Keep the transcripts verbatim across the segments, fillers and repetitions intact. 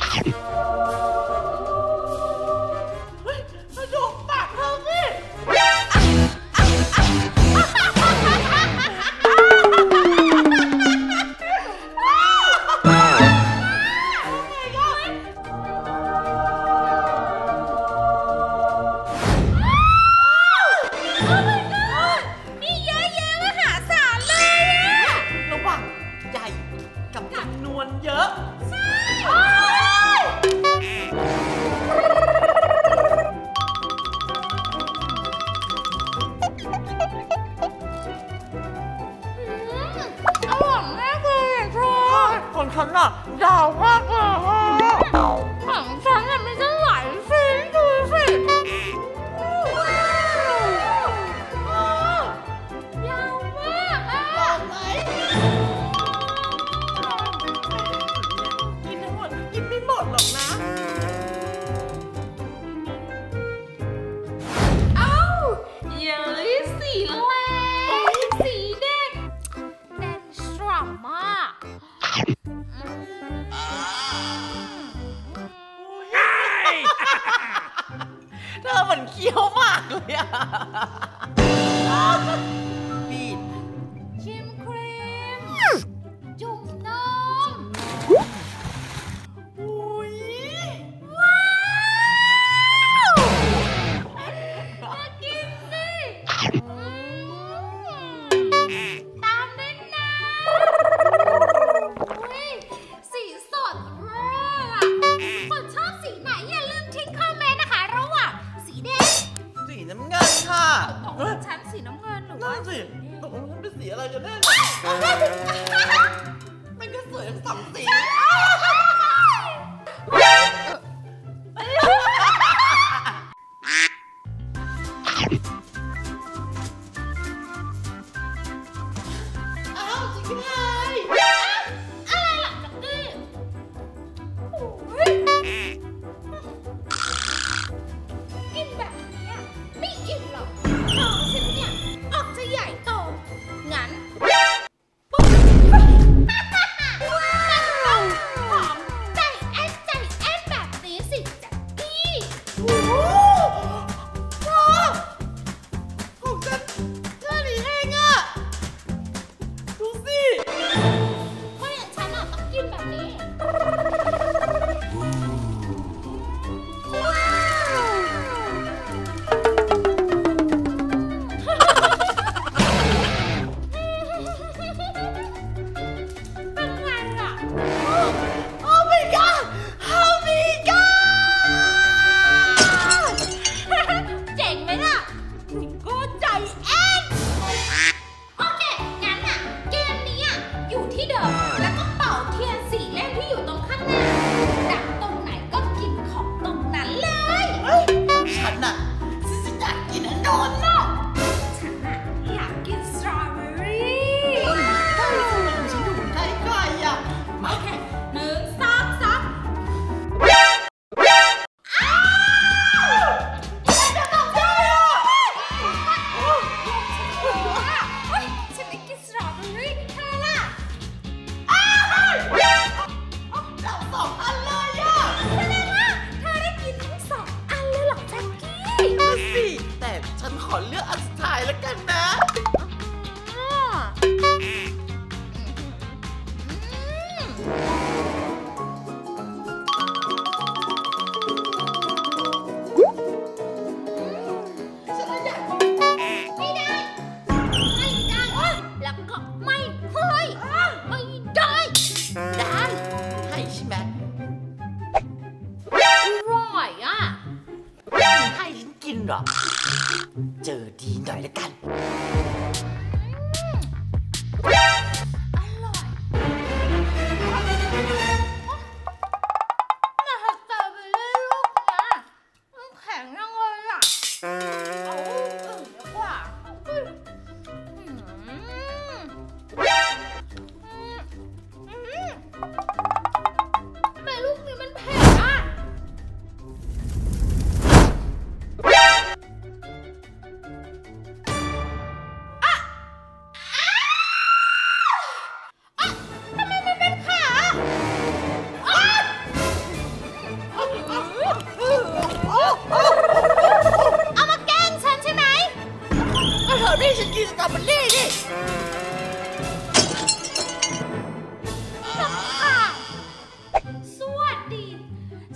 ดูปากเธอสิฉันอะยาวมากเลยของฉันอะไม่ใช่หลายชิ้นดูสิยาวมากอะบอกไหมกินทั้งหมดกินไม่หมดหรอกนะเอ้าเยลลี่สีแดงสีแดงแดงสตรอมมากเธอเหมือนเคี้ยวมากเลยอะบีดชิมครีมจุ่มนมอุ้ยว้าวมากินสิตามด้วยนะสีสดมากคนชอบสีไหนอย่าลืมทิ้งคอมเมนต์นะคะระหว่างสีแดงสีน้ำเงินค่ะตกลงฉันสีน้ำเงินหรือว่าสีตกลงฉันเป็นสีอะไรกันแน่มันก็สวยทั้งสองสีอ้าวจริงไงอะไรหลังจากนี้กินแบบนี้ไม่อิ่มหรอกท้องฉันเนี่ยออกจะใหญ่โตงั้นปุ๊บต้องหอมใจแอนใจแอนแบบนี้สิแจ็คกี้โอ้โหของฉันแค่นี้เองอะดูสิเพราะอย่างฉันอะต้องกินแบบนี้ขอเลือกอันสุดท้ายแล้วกันนะฉันอยากไม่ได้ไม่ได้แล้วก็ไม่ให้ไม่ได้ได้ให้ใช่ไหมอร่อยอ่ะให้ฉันกินเหรอเจอดีหน่อยแล้วกันอร่อยน่าจะเจอไปเรื่อยลูกนะมันแข็งยังเลยอ่ะเอาอื่นดีกว่าทำไมลูกนี้มันเผ็ดอ่ะ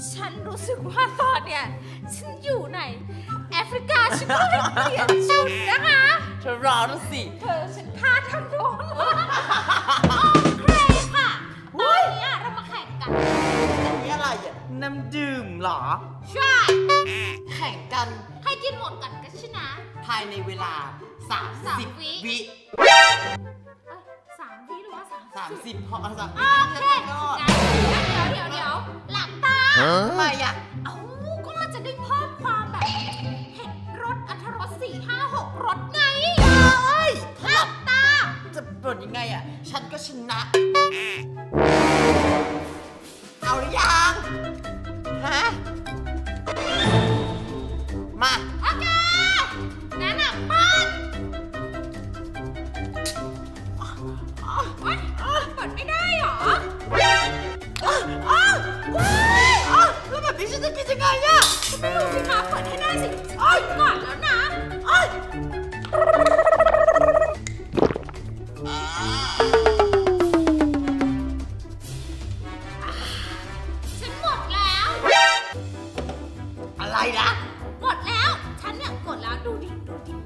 ฉันรู้สึกว่าตอนเนี้ยฉันอยู่ในแอฟริกาฉันก็เลยเปลี่ยนชุดนะคะเธอรอแล้วสิเธอฉันพาทำโดนโอเคค่ะตอนนี้เรามาแข่งกันอันนี้อะไรอ่ะน้ำดื่มเหรอใช่แข่งกันให้กินหมดกันก็ชนะภายในเวลาสามสิบวิสามวิหรือว่าสามสามสิบพอสามโอเคเดี๋ยวเดี๋ยวเดี๋ยวหลับตาทำไมอ่ะเอ้าก็มันจะได้เพิ่มความแบบเห็นรสอัตรรสสี่ห้าหกรสไงเอ้ยหลับตาจะเปิดยังไงอ่ะฉันก็ชนะเอาหรือยังฮะมาโอเคงั้นอ่ะเปิดเปิดไม่ได้หรอแล้วแบบนี้ฉันจะกินยังไงอ่ะไม่รู้สิคะเปิดให้ได้สิก่อนแล้วนะฉันหมดแล้วอะไรนะหมดแล้วฉันเนี่ยหมดแล้วดูดิดูดิ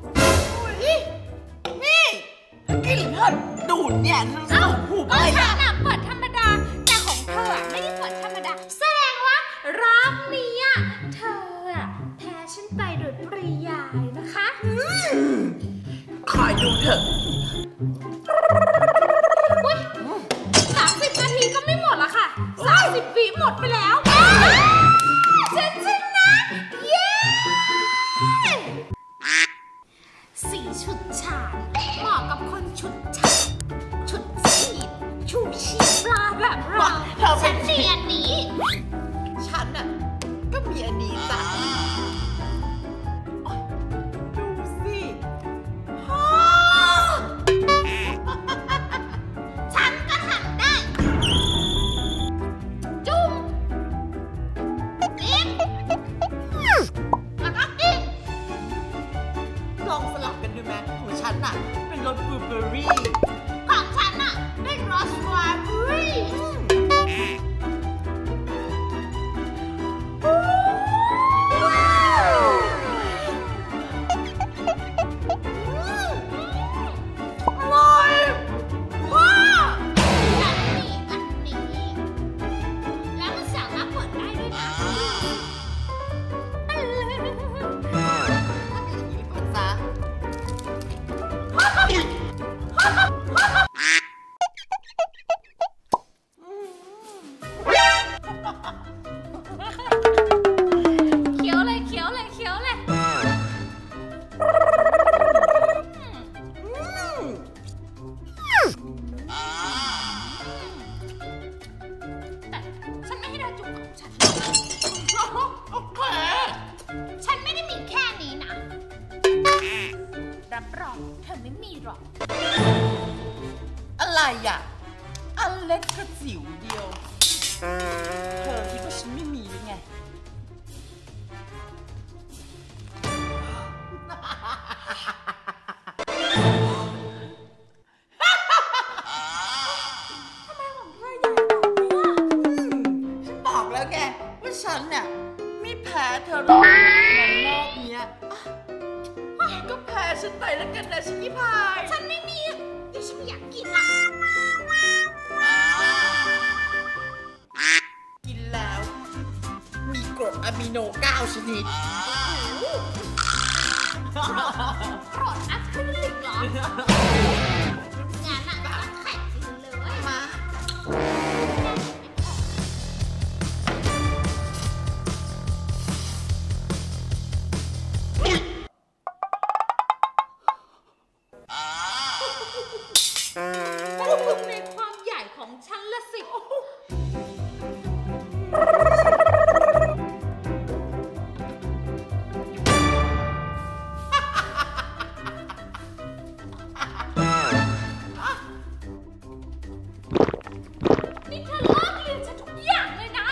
นี่กินเถอะดูดเนี่ยเอ้าหูไปฉันอะเปิดธรรมดาแต่ของเธอไม่ได้เปิดธรรมดาแสดงว่ารอบนี้อะเธออะแพ้ฉันไปโดยปริยายนะคะคอยดูเถอะสามสิบนาทีก็ไม่หมดละค่ะสามสิบวิหมดไปแล้วฉันชนะเย้สีชุดฉาดเหมาะกับคนชุดฉาดชุดฉีดชูชีปลาแบบเราฉันมีอันนี้ฉันน่ะก็มีอันนี้จ้ะดูสิฉันก็ทำได้จุ่มกินแล้วก็กินลองสลับกันดูไหมของฉันน่ะเป็นรสบลูเบอร์รี่ของฉันน่ะเป็นรสสตรอเบอร์รี่รับรองเธอไม่มีหรอกอะไรอ่ะอันเล็กกระจิ๋วเดียวเธอคิดว่าฉันไม่มีหรือไงทำไมของเธอใหญ่แบบนี้ฉันบอกแล้วแกว่าฉันเนี่ยไม่แพ้เธอหรอกในรอบเนี้ยก็แพ้ฉันไปแล้วกันนะชิคกี้พายฉันไม่มีดิฉันไม่อยากกินอ่ะกินแล้วมีกรดอะมิโนเก้าชนิดกรดอะคริลิกเหรองานอ่ะแข่งกันเลยมาในความใหญ่ของฉันละสินี่เธอลอกเลียนฉันทุกอย่างเลยนะ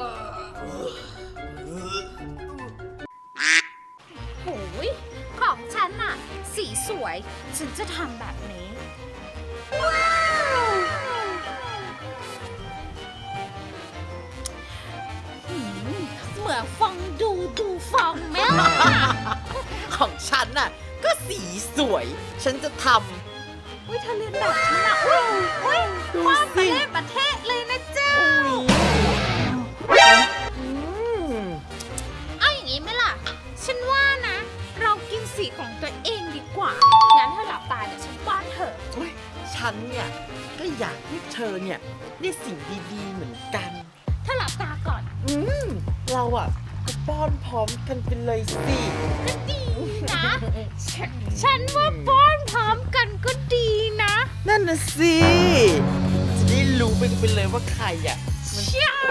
ขสีสวยฉันจะทำแบบนี้เหมือนฟองดูดูฟองไหมล่ะของฉันน่ะก็สีสวยฉันจะทำอุ้ยเธอเรียนแบบฉันอ่ะอุ้ยอุ้ยความประเทศประเทศเลยนะเจ้าเอาอย่างนี้ไหมล่ะฉันว่านะเรากินสีของตัวเองดีกว่างั้นเธอหลับตาเดี๋ยวฉันป้อนเธอฉันเนี่ยก็อยากให้เธอเนี่ยได้สิ่งดีๆเหมือนกันเธอหลับตาก่อนอืมเราอ่ะก็ป้อนพร้อมกันไปเลยสิก็ดีนะฉันว่าป้อนพร้อมกันก็ดีนะนั่นน่ะสิจะได้รู้ไปกันไปเลยว่าใครอ่ะมันเชี่ย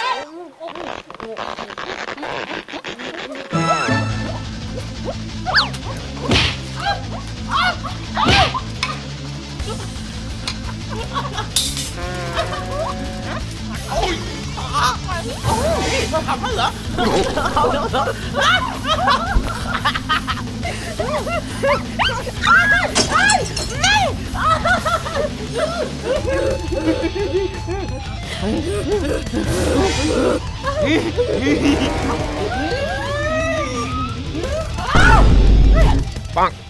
เราทำให้เหรอเอาเถอะปัง